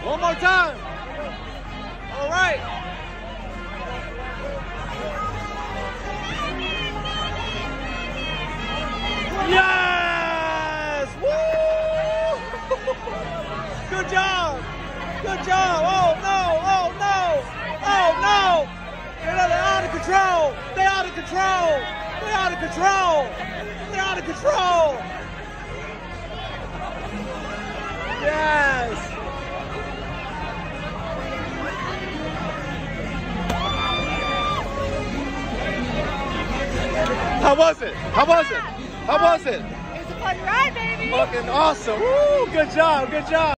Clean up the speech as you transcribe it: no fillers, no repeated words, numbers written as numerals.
One more time. All right. Yes! Woo! Good job. Good job. Oh no! Oh no! Oh no! They're out of control. They're out of control. They're out of control. They're out of control. Yes. How was it? How was it? How was it? It was a fun ride, baby. Fucking awesome. Woo, good job. Good job.